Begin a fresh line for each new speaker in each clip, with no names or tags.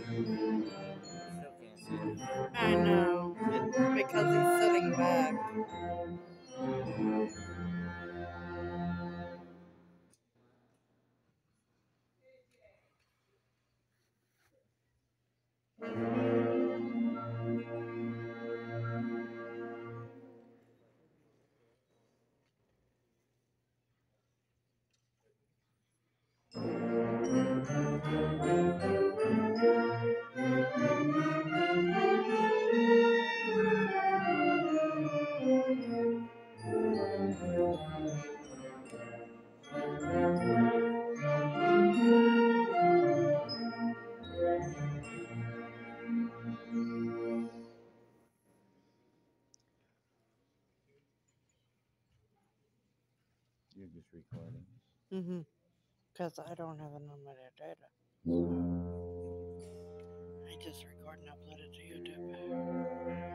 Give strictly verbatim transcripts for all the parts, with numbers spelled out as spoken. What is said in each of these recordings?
Still can't see it.
I know. Because he's sitting back.
You're just recording.
Mm-hmm. Because I don't have unlimited data. I just record and upload it to YouTube.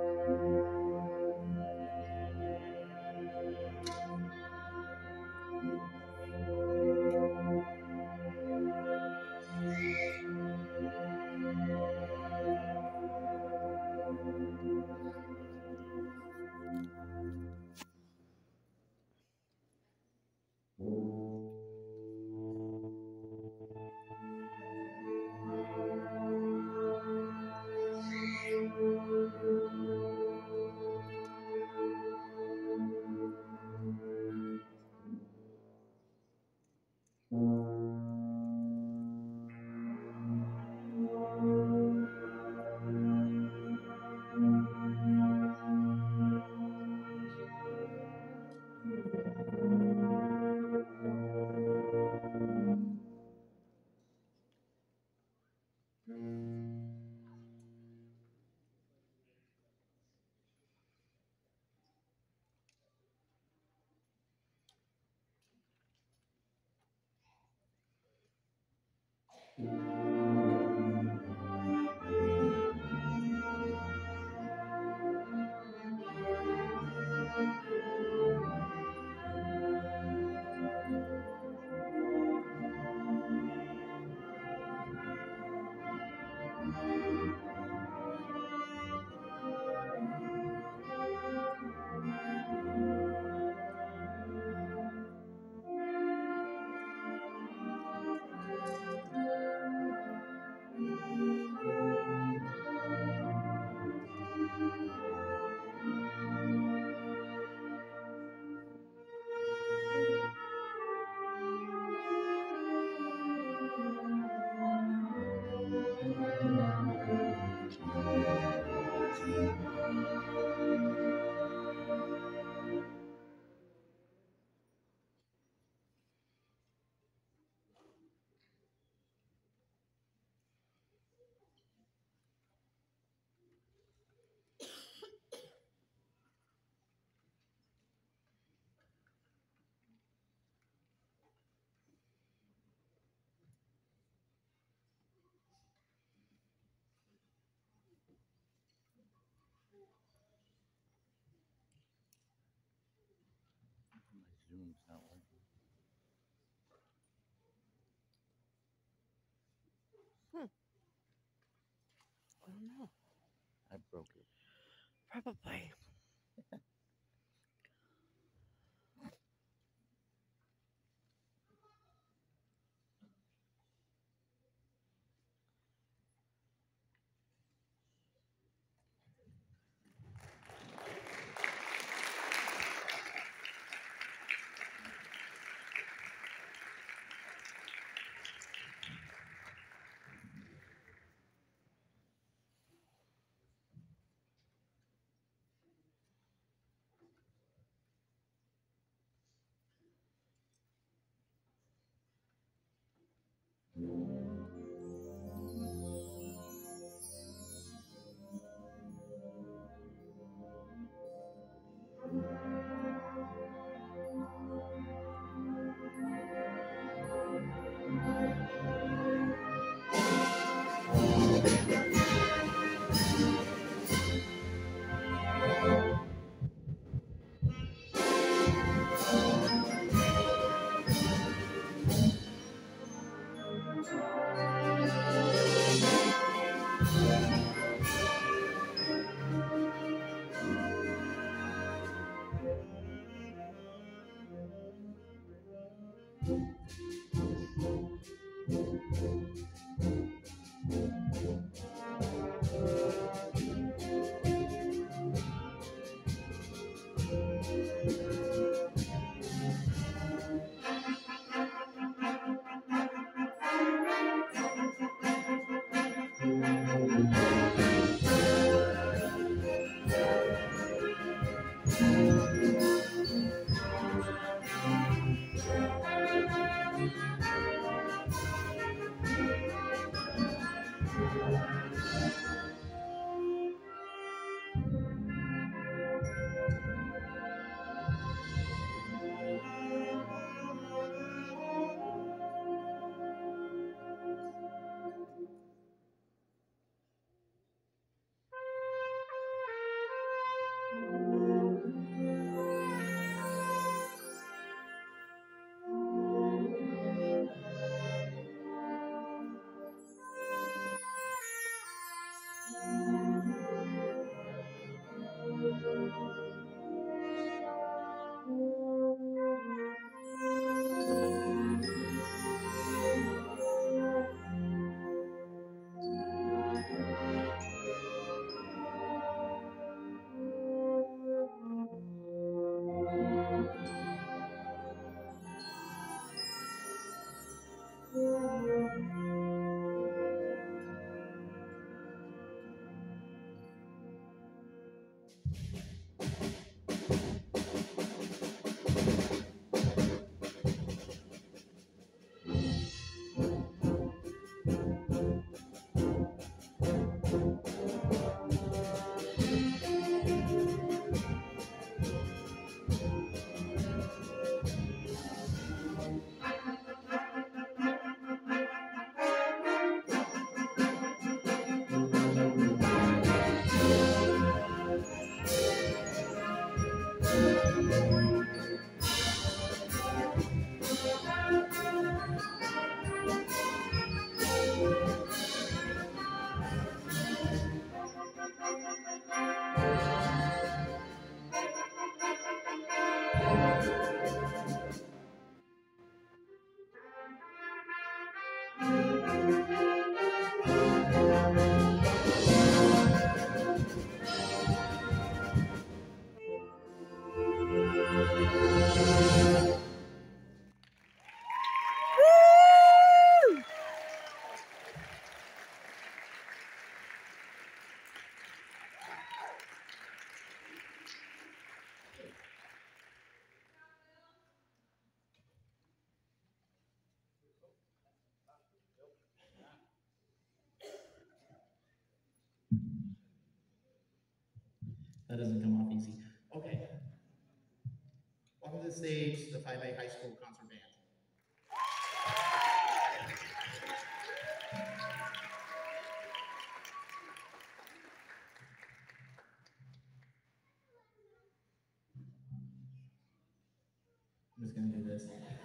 My Zoom's not working.
Hmm. I don't know.
I broke it.
Probably.
That doesn't come off easy. Okay. Welcome to the stage, the five A High School Concert Band. I'm just gonna do this.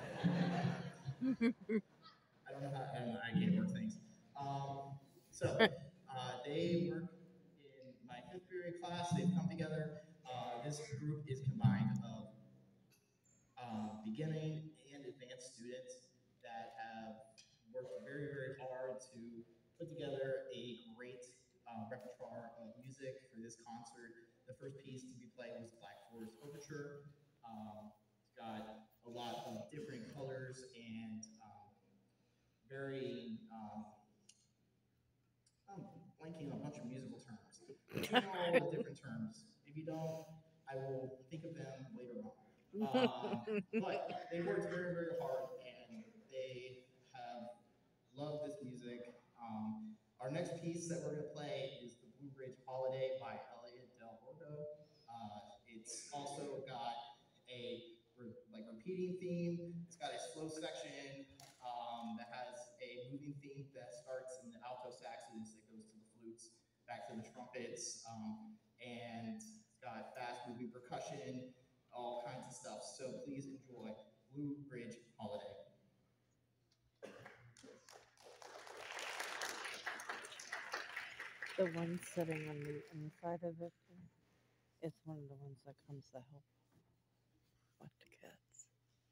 I don't know how I, don't know, I can't work things. Um, so uh, they work in my fifth period class. They've come together. Uh, this group is combined of uh, beginning and advanced students that have worked very, very hard to put together a great uh, repertoire of music for this concert. The first piece to be played was Black Forest Overture. Um, it's got a lot of different colors and um, very, um, I'm blanking on a bunch of musical terms. But you know all the different terms. If you don't, I will think of them later on. Um, but they worked very, very hard, and they have loved this music. Um, our next piece that we're going to play is the Blue Ridge Holiday by Elliot Del Borgo. Uh, it's also got a re- like repeating theme. It's got a slow section um, that has a moving theme that starts in the alto saxes that goes to the flutes, back to the trumpets, um, and it's got fast moving percussion, all kinds of stuff. So please enjoy Blue Ridge Holiday.
the one sitting on the inside of it is one of the ones that comes to help with the cats.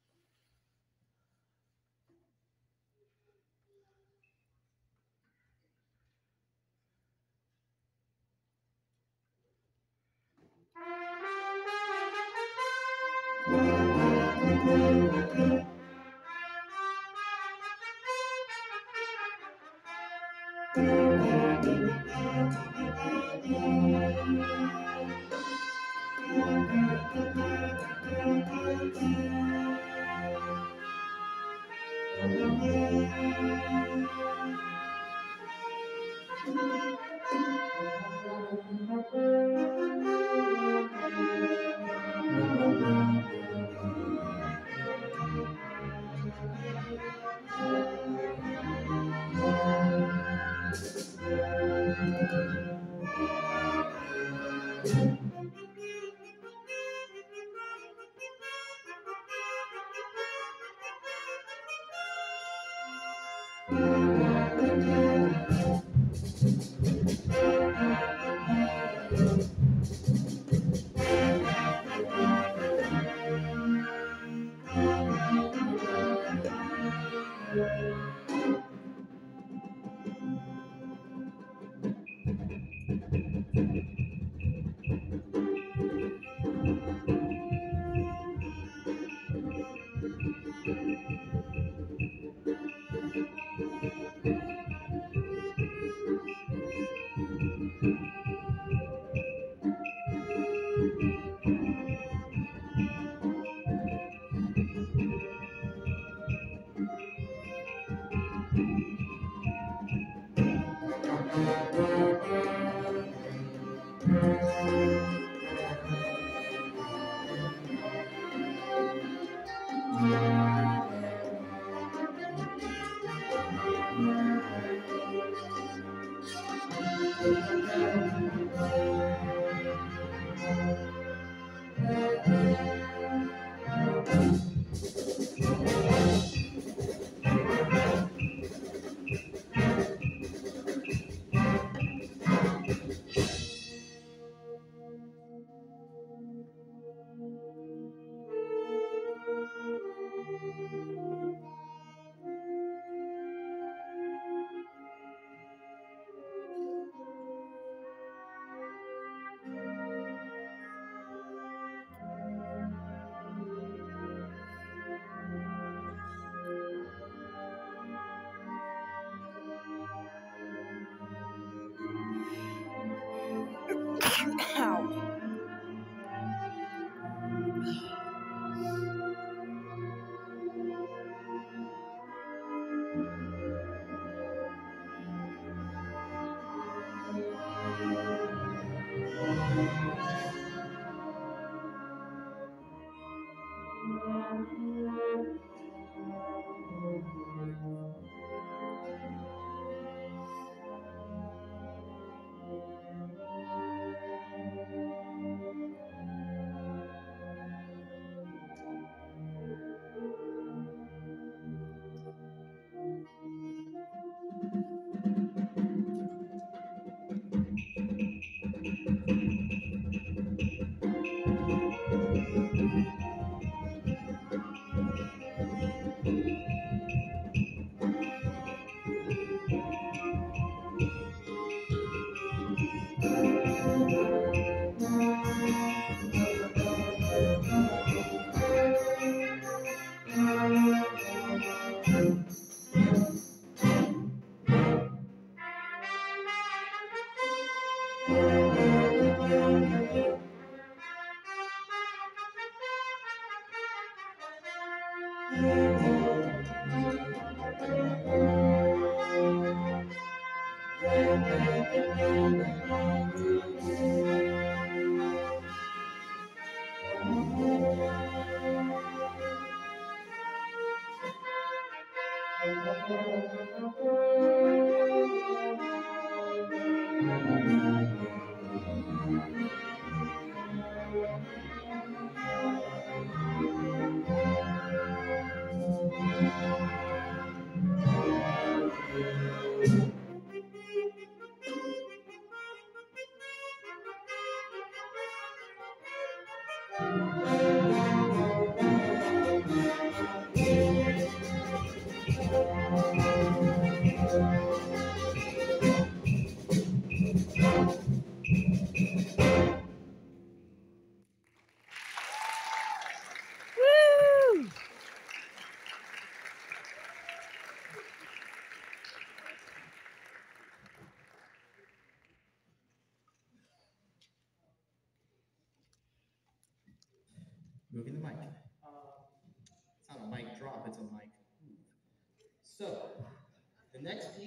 Ow.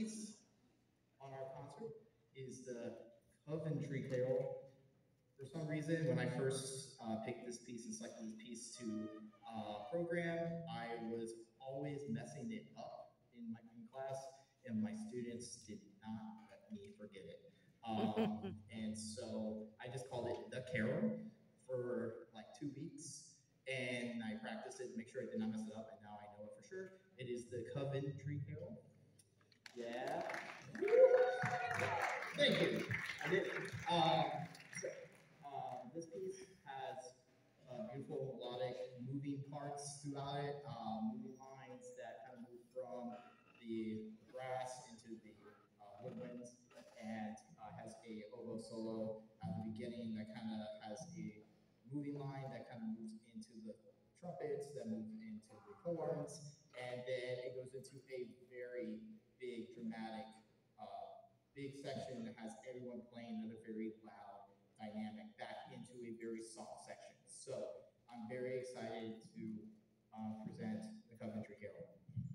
piece on our concert is the Coventry Carol. For some reason, when I first uh, picked this piece and selected this piece to uh, program, I was always messing it up in my in class, and my students did not let me forget it. Um, and so I just called it the Carol for like two weeks, and I practiced it to make sure I did not mess it up, and now I know it for sure. It is the Coventry Carol. Yeah. Thank you. I did. Um, so, um, this piece has uh, beautiful melodic moving parts throughout it, um, moving lines that kind of move from the brass into the uh, woodwinds, and uh, has a oboe solo at the beginning that kind of has a moving line that kind of moves into the trumpets, that moves into the horns, and then it goes into a very big dramatic uh, big section that has everyone playing at a very loud dynamic back into a very soft section. So I'm very excited to uh, present the Coventry Carol.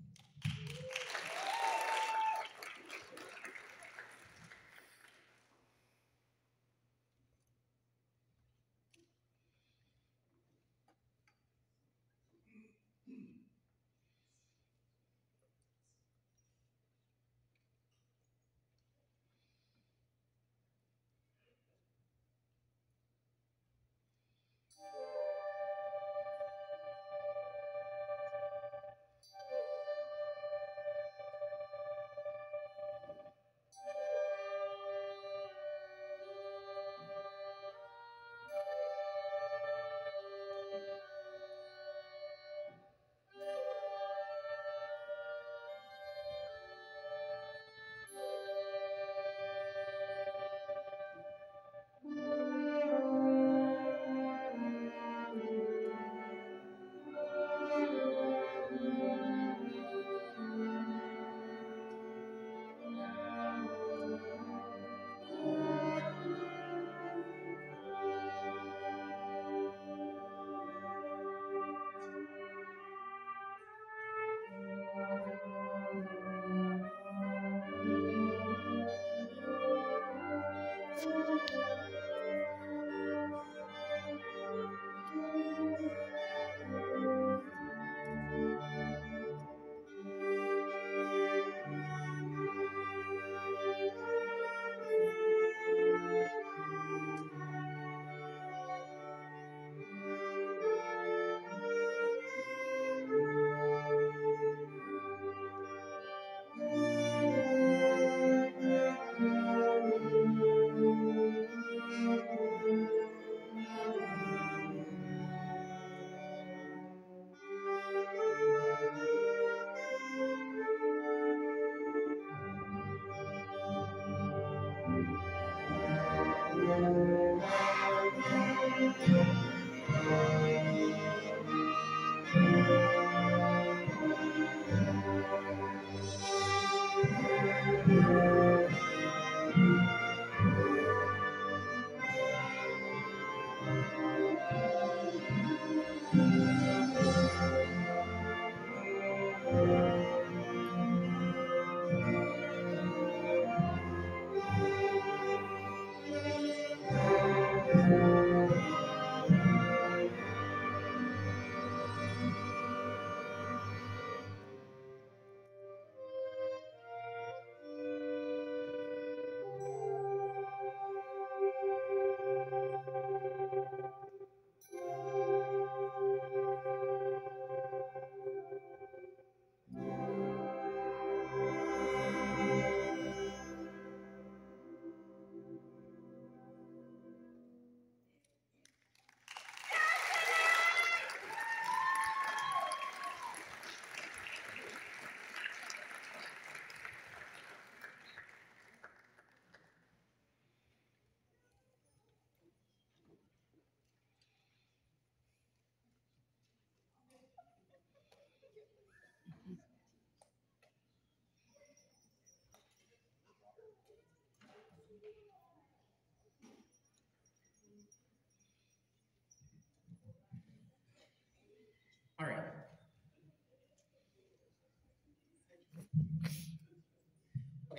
All right.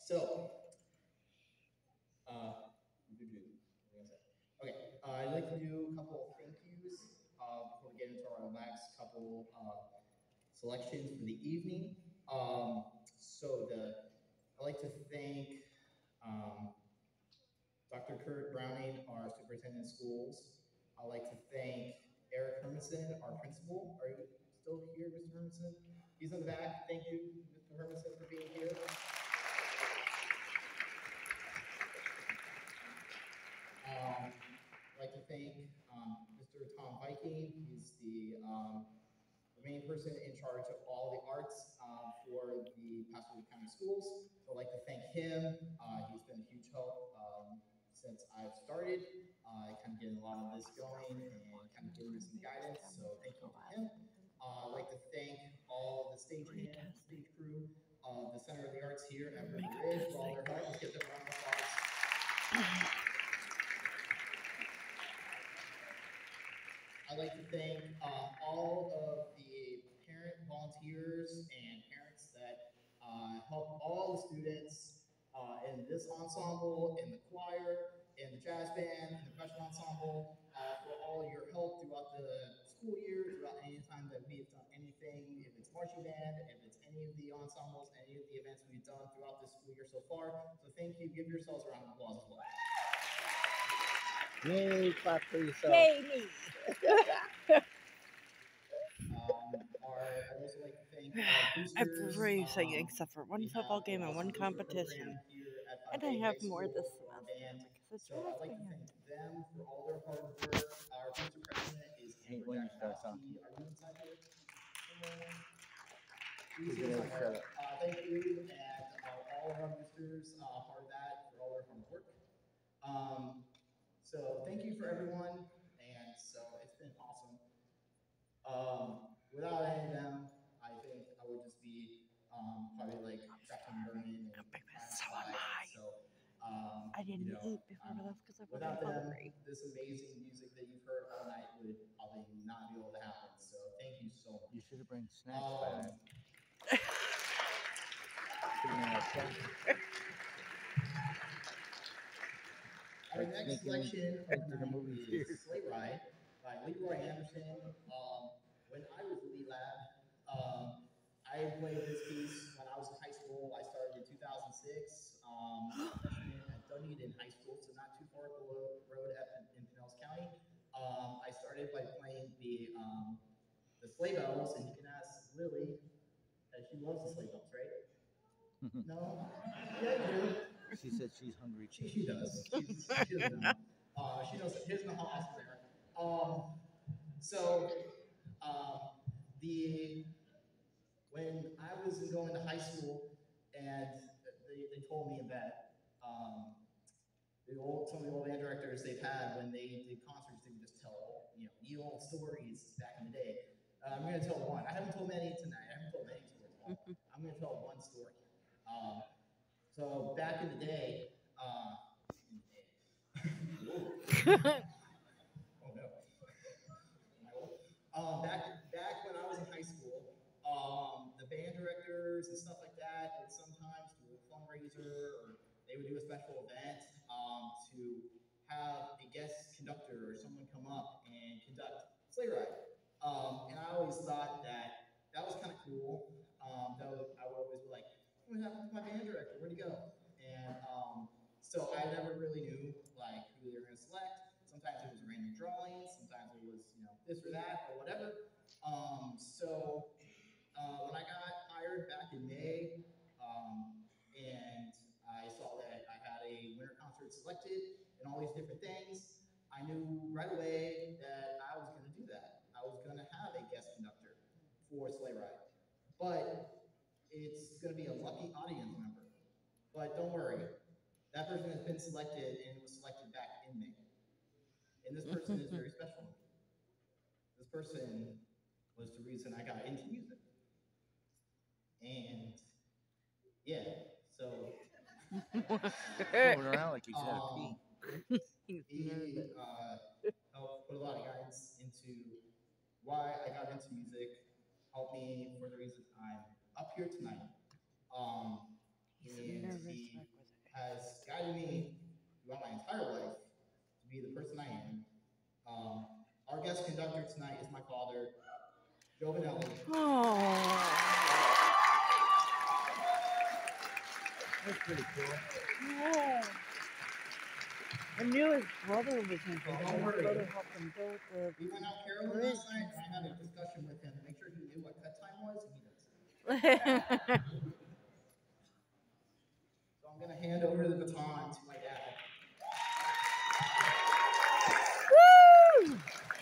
So, uh, what was I gonna say? Okay, uh, I'd like to do a couple of thank yous uh, before we get into our last couple uh, selections for the evening. Um, so the I'd like to thank um, Doctor Kurt Browning, our superintendent of schools. I'd like to thank Eric Hermanson, our principal. Are you still here, Mister Hermanson? He's in the back. Thank you, Mister Hermanson, for being here. Um, I'd like to thank um, Mister Tom Viking. He's the, um, the main person in charge of all the arts um, for the Pasco County Schools. So I'd like to thank him. Uh, he's been a huge help um, since I've started, uh, kind of getting a lot of this going and kind of giving me some guidance. So thank you to him. Uh, I'd like to thank all the stage hands, stage crew of the Center of the Arts here at River Ridge for all their help. Let's give them a round of applause. I'd like to thank uh, all of the parent volunteers and parents that uh, help all the students uh, in this ensemble, in the choir, in the jazz band, in the percussion ensemble, uh, for all your help throughout the school year, throughout any time that we've done anything, if it's marching band, if it's any of the ensembles, any of the events we've done throughout this school year so far. So thank you. Give yourselves a round of applause as well.
Yay, clap for yourself.
Yay, me.
Um, our, I'd also like to thank our boosters.
Everything
um,
except for one
we
football
have
game
a
and one
booster
competition.
program here at
And
Fivay
I have
High
more
School
this
for our
semester
band.
because it's
So I'd like to
band.
thank them for all their hard work. Our booster president is
I hate
Amber
when you start
Jackowski.
talking.
Are you inside here?
You're
She's
gonna
inside
shut
here.
up.
Uh, thank you, and uh, all of our boosters, uh, part of that, for all their hard work. Um, so thank you for everyone, and so it's been awesome. Um, without any of them, I think I would just be um, probably like crashing and burning and
Baby,
crying
so am
outside.
I.
So, um,
I didn't
you know,
eat before
um,
we left because I
without
wasn't
them,
hungry.
this amazing music that you've heard all night would probably not be able to happen. So, thank you so much.
You should have brought snacks
Um,
by then. Should've been like that.
Our
Like
next
sneaking
selection of
into
the
the
night
movie
is
theater.
Sleigh Ride by Leroy Anderson. Um, when I was a wee lad, um, I played this piece when I was in high school. I started in two thousand six. Um, I was a freshman at Dunedin High School, so not too far below the road at, in Pinellas County. Um, I started by playing the um, the sleigh bells, and you can ask Lily, that she loves the sleigh bells, right? No? Yeah, you do.
She said she's hungry
She,
too.
she does. She's, she doesn't know. Uh, she knows. She doesn't know how awesome they are. Um, so um, the when I was going to high school, and they, they told me that um, the old some of the old band directors they've had when they did concerts, they would just tell you know the old stories back in the day. Uh, I'm going to tell one. I haven't told many tonight. I haven't told many stories at all. I'm going to tell one story. Um, so back in the day. Uh, Oh no. Am I old? Um, back back when I was in high school, um, the band directors and stuff like that would sometimes do a fundraiser or they would do a special event um, to have a guest conductor or someone come up and conduct sleigh ride. Um, and I always thought that that was kind of cool. Um, that was, I would always be like, what happened to my band director? Where'd he go? And um, so I never really knew like who they were going to select. Sometimes it was random drawings. Sometimes it was you know this or that or whatever. Um, so uh, when I got hired back in May, um, and I saw that I had a winter concert selected and all these different things, I knew right away that I was going to do that. I was going to have a guest conductor for Sleigh Ride, but it's going to be a lucky audience member. But don't worry, that person has been selected and it was selected back in May. And this person is very special. This person was the reason I got into music. And yeah, so
Moving around like he's had a pee.
um, he uh, helped put a lot of guidance into why I got into music, helped me for the reason I'm up here tonight. Um,
He's
and
nervous
he has guided me throughout my entire life to be the person I am. Um, our guest conductor tonight is my father, Joe Bonelli.
Oh,
That's pretty cool.
yeah. I knew his brother was involved.
Don't
His
worry.
brother helped him build the
We went out caroling
bridge.
last night, and I had a discussion with him to make sure he knew what cut time was, and he does. So I'm going to hand over the baton to my dad.
Woo!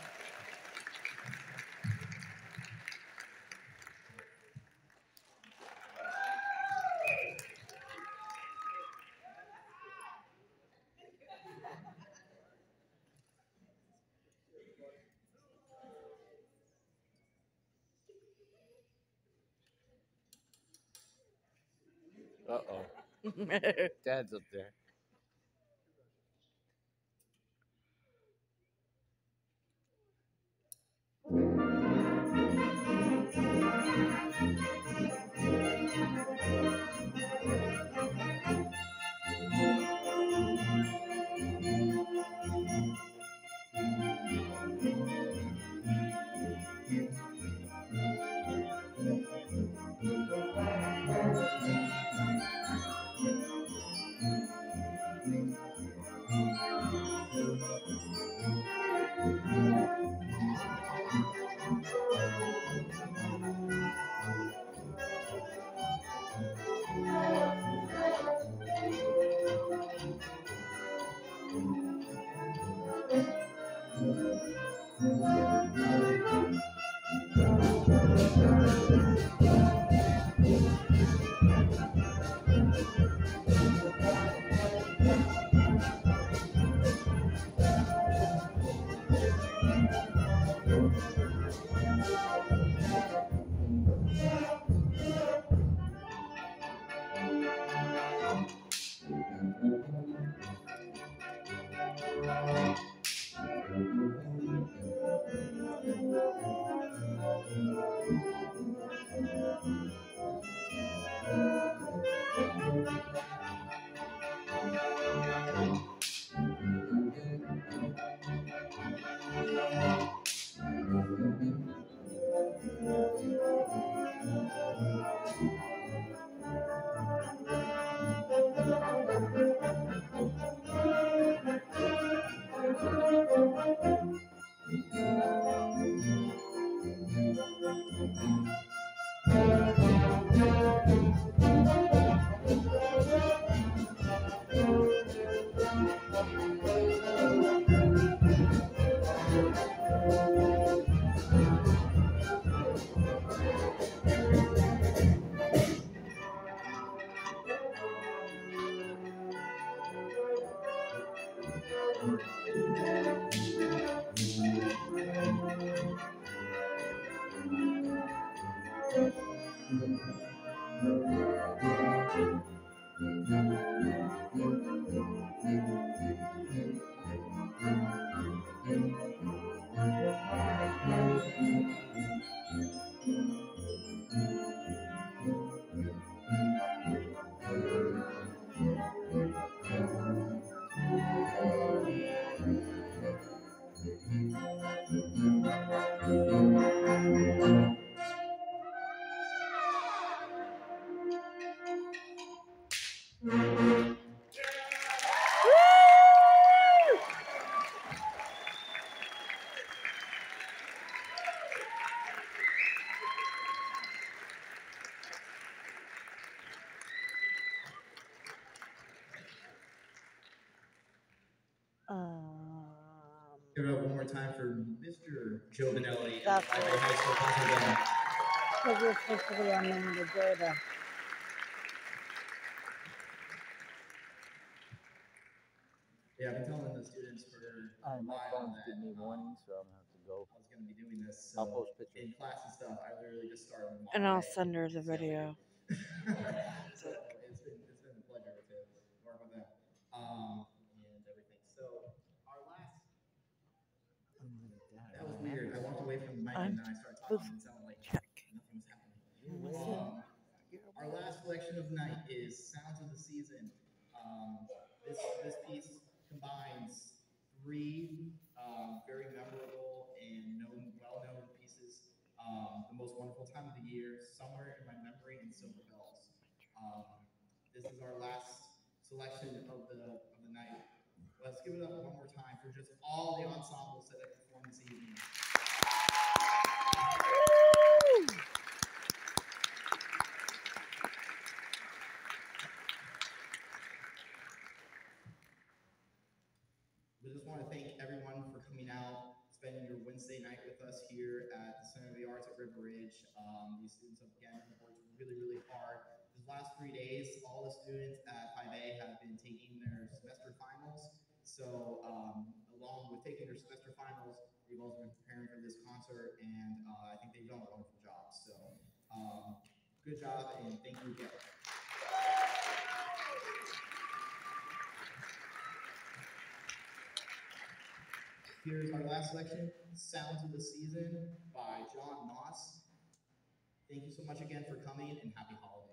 Uh oh. Dad's up there. Um,
Give it up one more time for Mister Joe Bonelli and the
That's
Fivay
it.
High School Concert Band.
because we're supposed to be on limited data.
Yeah, I've been telling the students for
Uh,
a
my
while
phone's
that
giving me
uh,
warnings, so I'm gonna have to go.
I was going to be doing this. So
I'll post pictures.
in class and stuff, I literally just started them
And
all
I'll
day.
send her the
See how they
video.
do. So it's been it's been a pleasure to work with them um, and everything. So our last that was weird. I walked away from the mic and then I started talking and it sounded like
Check.
nothing was happening.
Listen.
Um, our last selection of the night is Sounds of the Season. Um, Um, this this piece combines three um, very memorable and known, well-known pieces. Um, the most wonderful time of the year, somewhere in my memory, and Silver Bells. Um, this is our last selection of the of the night. Let's give it up one more time for just all the ensembles that have performed this evening. We just want to thank everyone for coming out, spending your Wednesday night with us here at the Center of the Arts at River Ridge. Um, these students, again, have worked really, really hard. These last three days, all the students at fivay have been taking their semester finals. So um, along with taking their semester finals, they've also been preparing for this concert, and uh, I think they've done a wonderful job. So um, good job, and thank you again. Here's our last selection, Sounds of the Season by John Moss. Thank you so much again for coming, and happy holidays.